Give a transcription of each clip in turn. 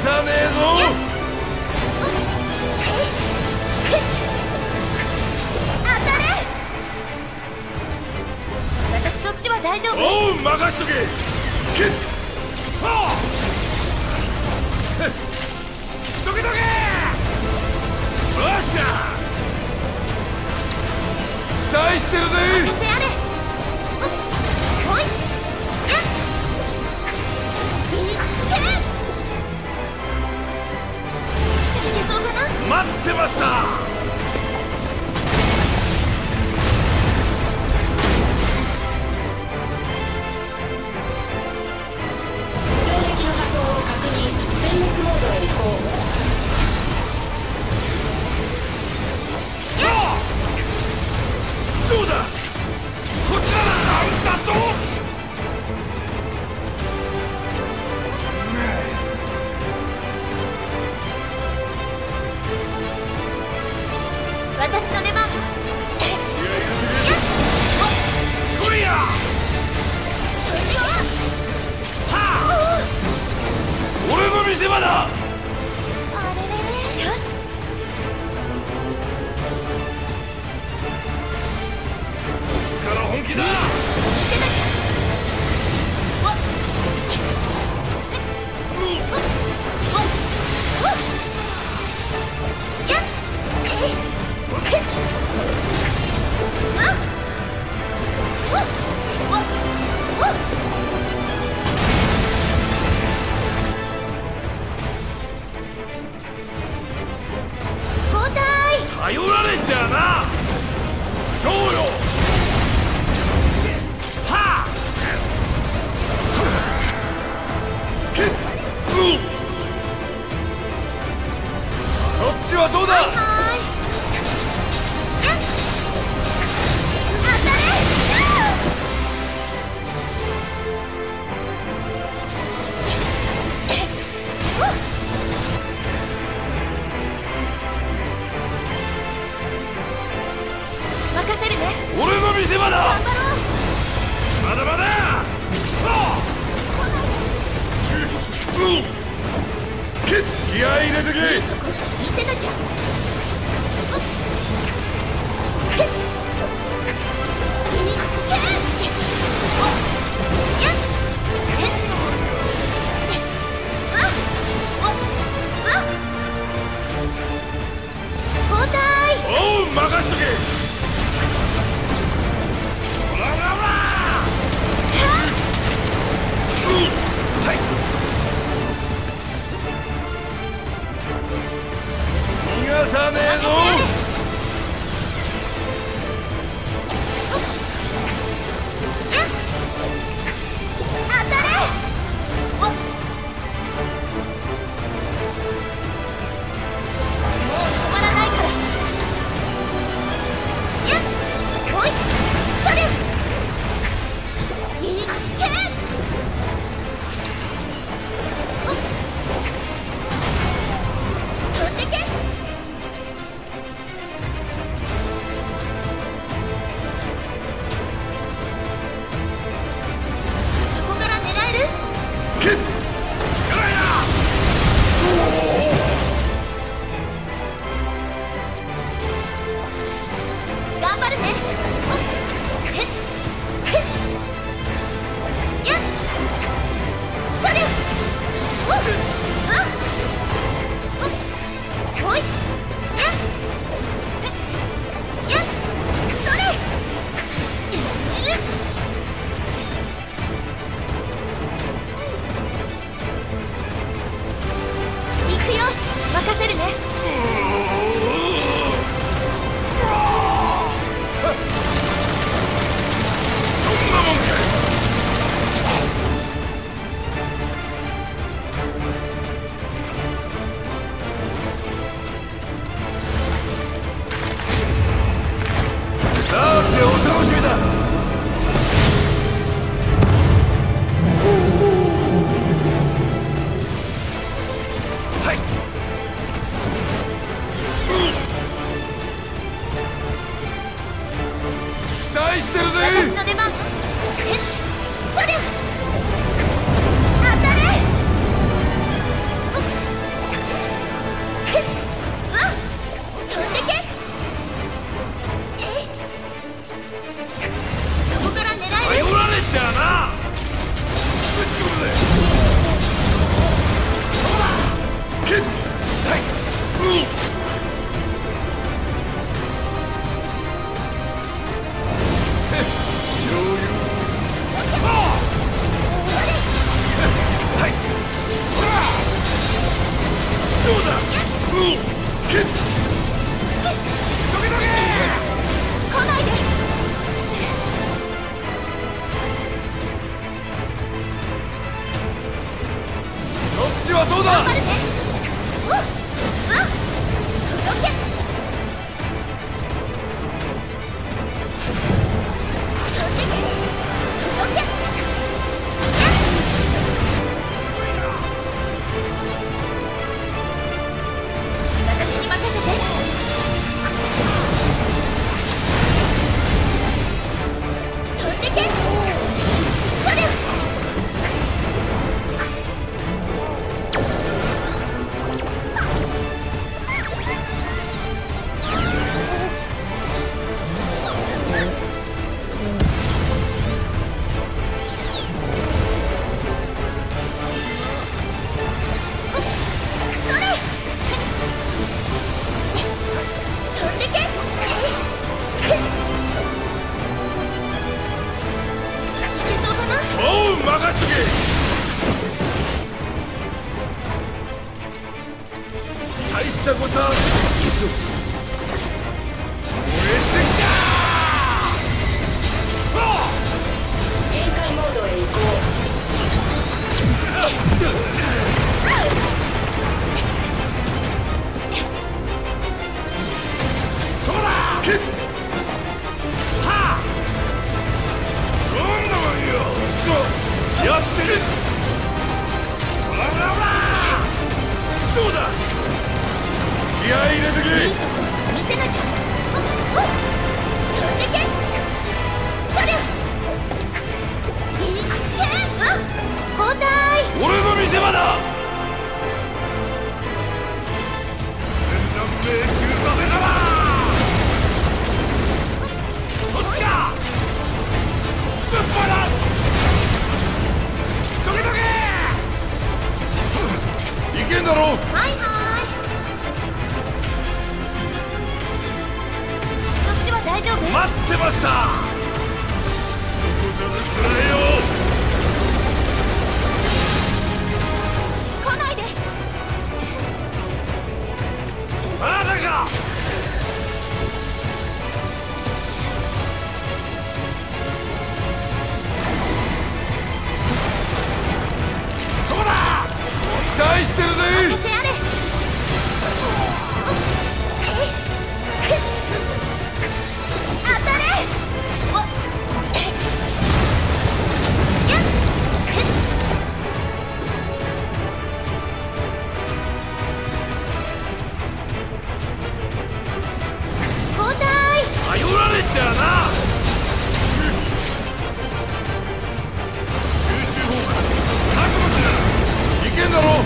さねえぞ。 当たれ。私そっちは大丈夫。 おう、任しとけ。けっはあどけどけ。よっしゃ、期待してるぜ。 任せあれ。ほいやっいけそうかな。 待ってました。 衝撃の波動を確認。全滅モードへ移行。 どうだ、こちらだ。なんだと。 私の出番。 クリア。はあ、俺の見せ場だ。 あれれれ。よし。 から本気だ。 見せなきゃ。やっ交代。 頼られちゃな。どうよ。はあ、けっ、そっちはどうだ。 はーい。やっ当たれ。任せるね。 俺の見せ場だ。 頑張ろう。 まだまだ。はあ、けっ、気合い入れてけ。 いいとこ見せなきゃ。交代。 おう、任しとけ。ほらほらほら。はい。逃がさねちはどうだ。 頑張るね。届け。届け。私に任せて。飛んでけ。それ。 大したことは限界モードへ移行。 そうだ。はあ。どんなもんよ。やってる。ほらほらほら。どうだ。気合い入れてけ。 いいとこ見せなきゃ。飛んでけ。そりゃ。いけ。交代。 俺の見せ場だ。南米中華目だわ。そっちか。ぶっ放す。どけどけ。いけんだろ。 はいはい。そっちは大丈夫？ 待ってました。残さずくらえよ。 来ないで。 まだか。そうだ。期待してるぜ。 任せあれ。当たれ。やっ。交代。 頼られちゃうな。集中砲火。覚悟しろ。いけんだろ。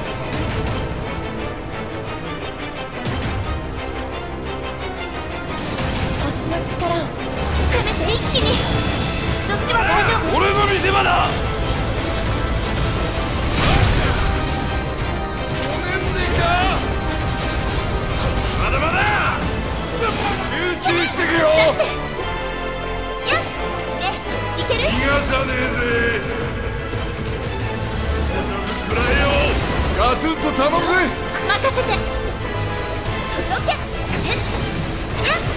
星の力をせめて一気に。そっちは大丈夫？ 俺の見せ場だ。ごめんねか。まだまだ。集中してくよ。 やっ。ね、いける？ 逃がさねえぜ。くらえよ。ガツンと頼むぜ。 任せて。届け。やっ。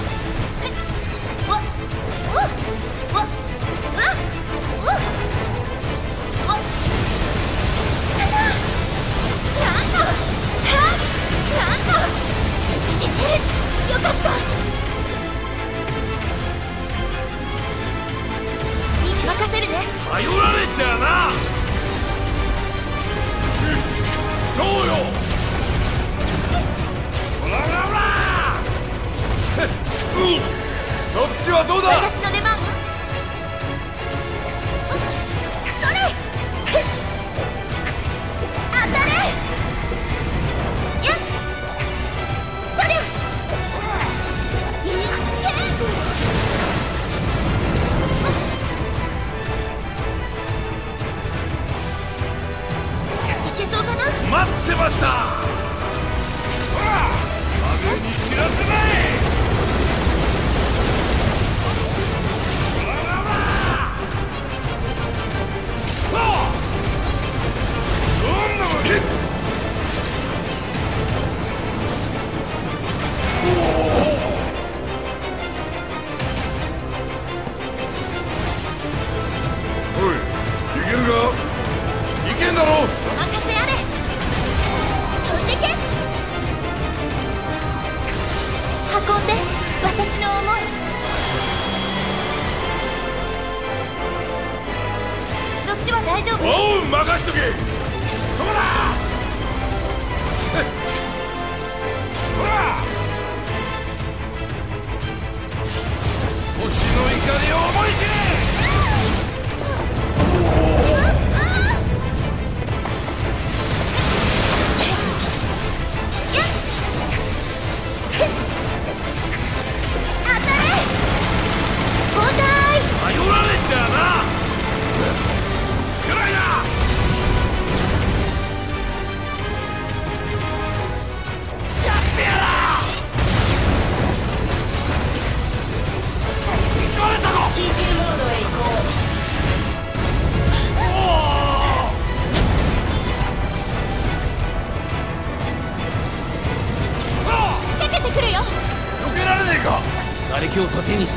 よかった。任せるね。 頼られちゃうな。どうよ。ほらほらほら。そっちはどうだ。 私の出番。それ。当たれ。やっ。そりゃ。いけ。いけそうかな。 待ってました。ほら雨に散らせない。ほらほらほら。どんなわけ。おい、いけるか。いけんだろ。 お任せあれ。 撃を盾にしろ。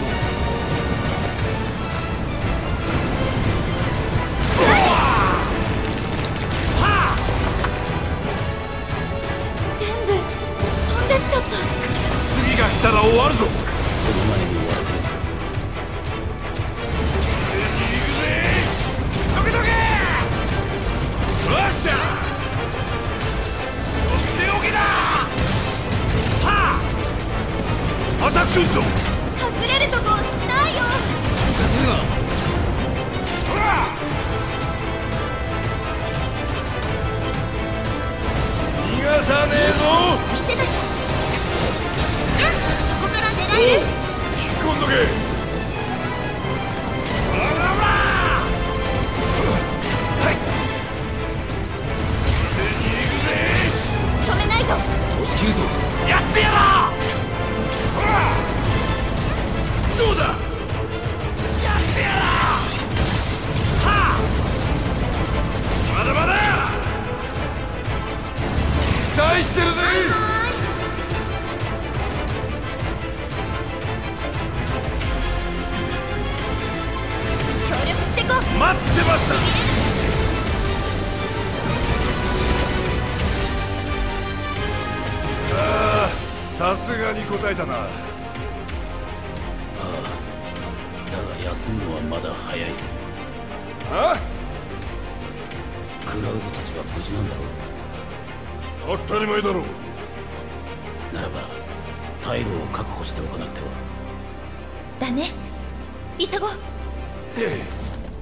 全部飛んでっちゃった。 次が来たら終わるぞ。 その前に忘れる。 行くぜ。どけどけ。よっしゃ。とっておきだ。はあ。アタックぞ。 隠れるとこないよ。 行かせるな。 ほら。逃がさねえぞ。 見せなきゃ。そこから狙える。 引き込んどけ。ほらほらほら。はい。手に行くぜ。 止めないと。 押し切るぞ。 やってやろう。ほら。どうだ。やってやろう。はあ。まだまだ。期待してるぜ。 協力してこ。 待ってました。ああ、さすがに答えたな。 だが休むのはまだ早い。 あ？ クラウドたちは無事なんだろう。 当たり前だろう。 ならば退路を確保しておかなくては。 だね。急ごう。 ええ。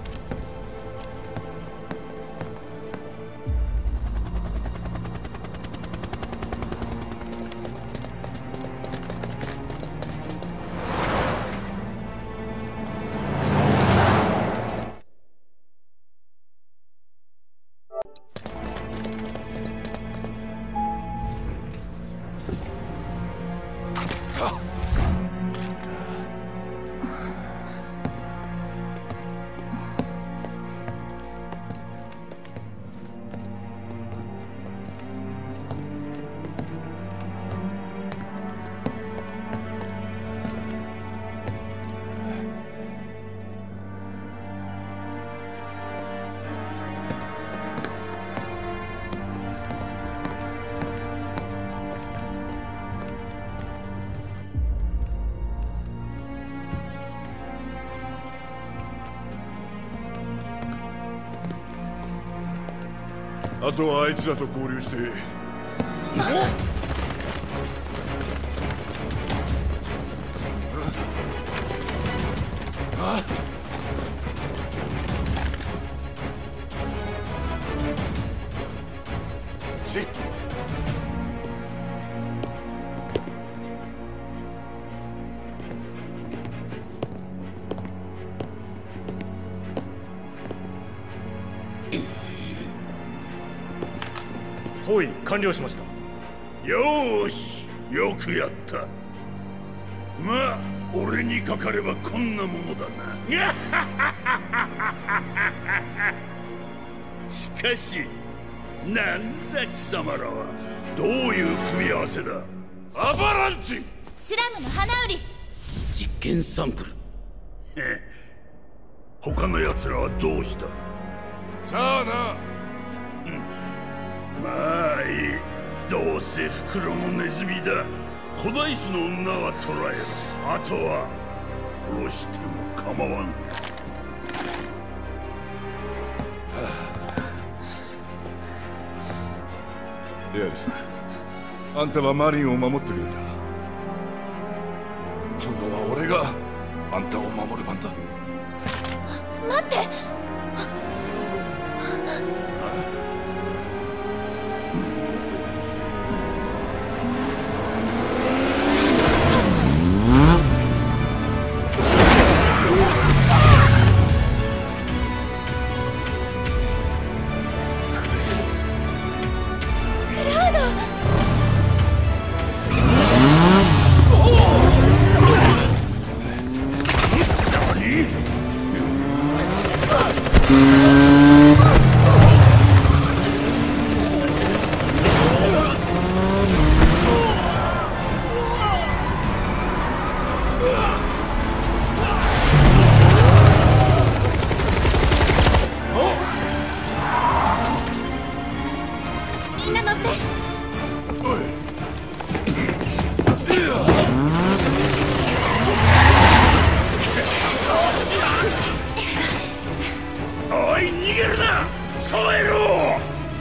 あとはあいつらと合流して。あ？し。 包囲完了しました。 よーし、よくやった。まあ俺にかかればこんなものだな。しかしなんだ貴様らは。どういう組み合わせだ。アバランチ。 スラムの花売り。 実験サンプル。 他の奴らはどうした。さあな。まあいい。どうせ袋のネズミだ。古代種の女は捕らえろ。あとは殺しても構わん。レアリス、あんたはマリンを守ってくれた。今度は俺があんたを守る番だ。 待って。 何？ みんな乗って。 おい、逃げるな。捕まえろ。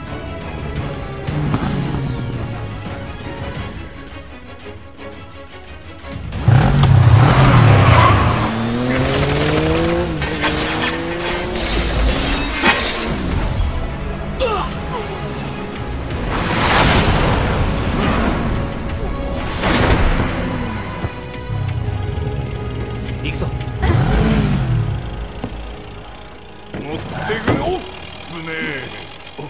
行くぞ。 持ってくの。ぶねえ。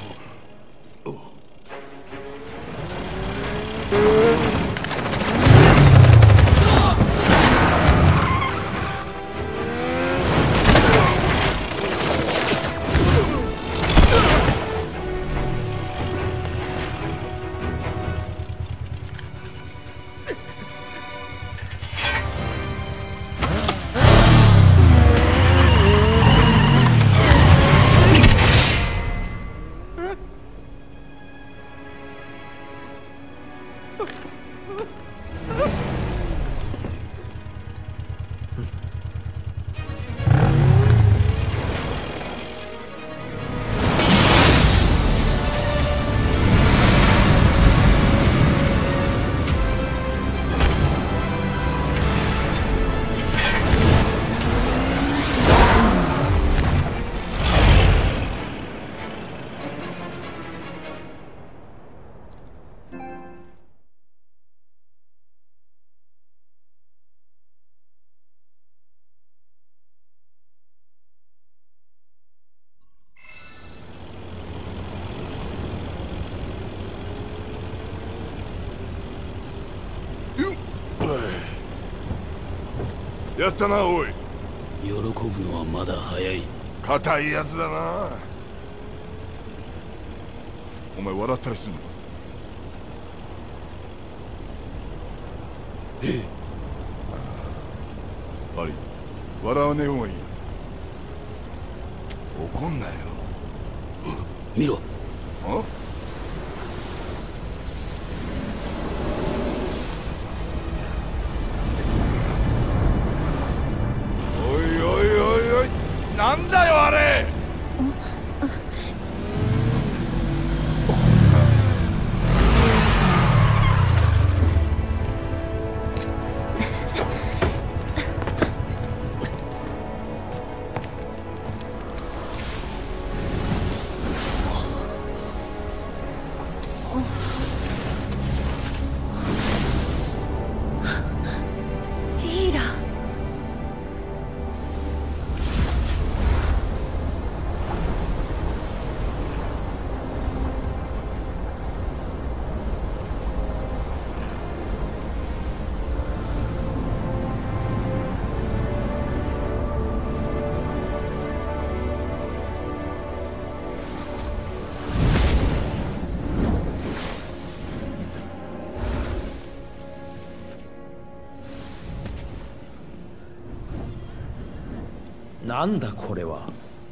やったな、おい。 喜ぶのはまだ早い。 硬いやつだな。お前笑ったりすんのか。 ええ。 悪い、笑わねえ方がいい。怒んなよ。 見ろ。 あ？おいおいおいおい、なんだよあれ。 なんだこれは。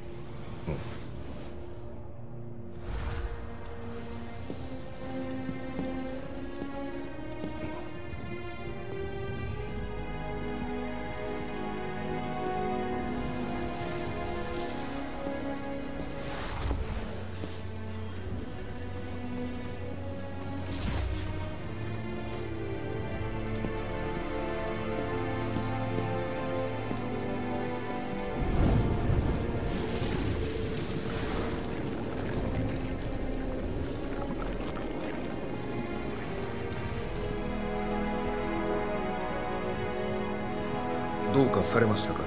どうかされましたか。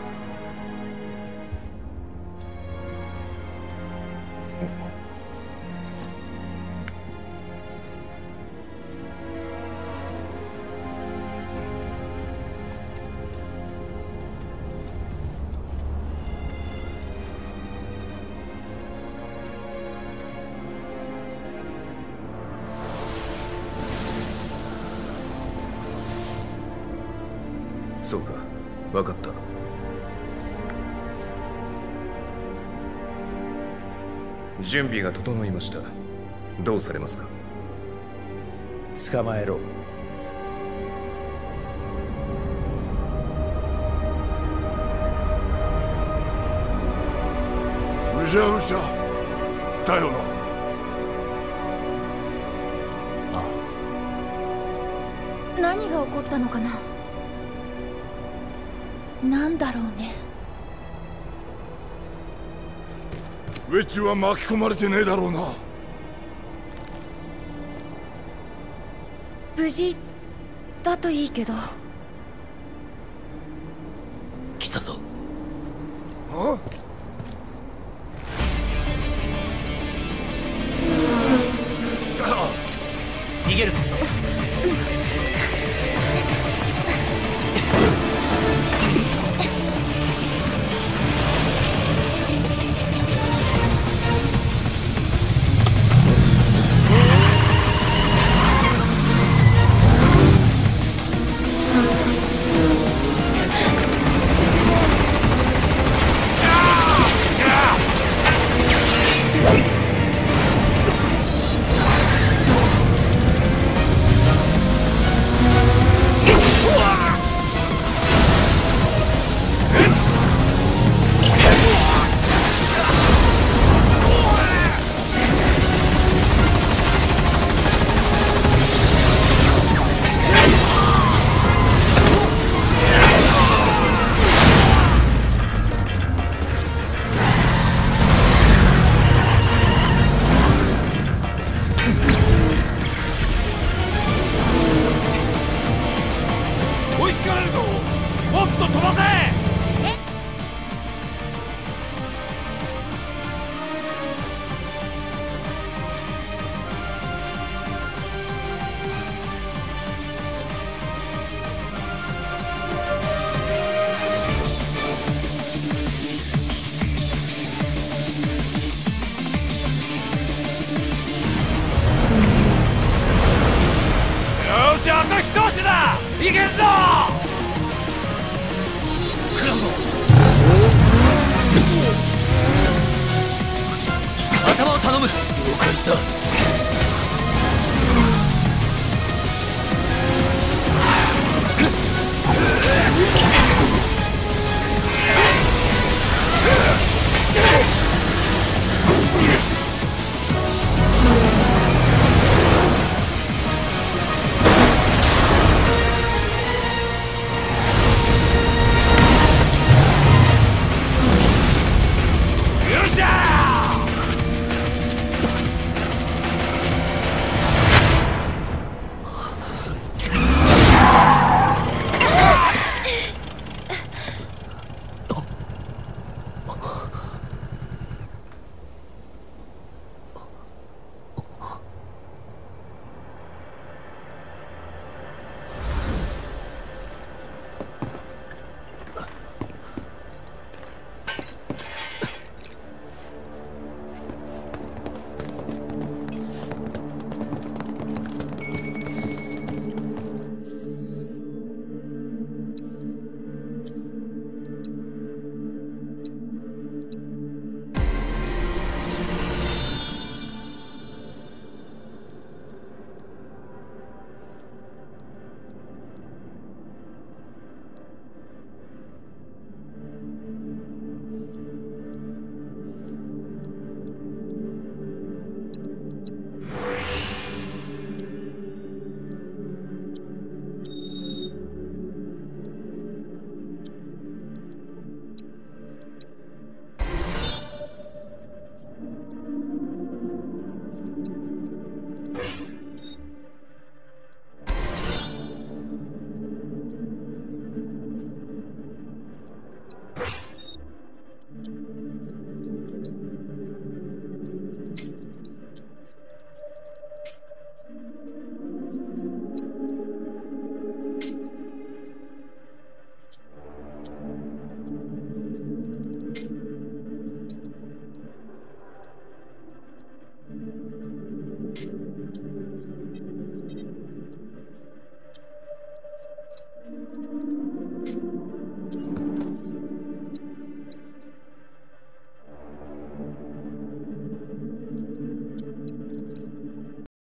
そうか、分かった。準備が整いました。どうされますか。 捕まえろ。 うじゃうじゃだよな。 ああ、 何が起こったのかな。なんだろうね。 ウェッジは巻き込まれてねえだろうな。 無事だといいけど。 来たぞ。 あ？さあ逃げるぞ。 追いつかれるぞ。もっと飛ばせ。よし、あと一押しだ。いけんぞ。 クラウド、頭を頼む。了解した。